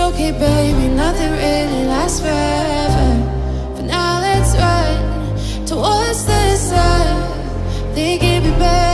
okay, baby, nothing really lasts forever. For now, let's run towards the sun. Think it'd be better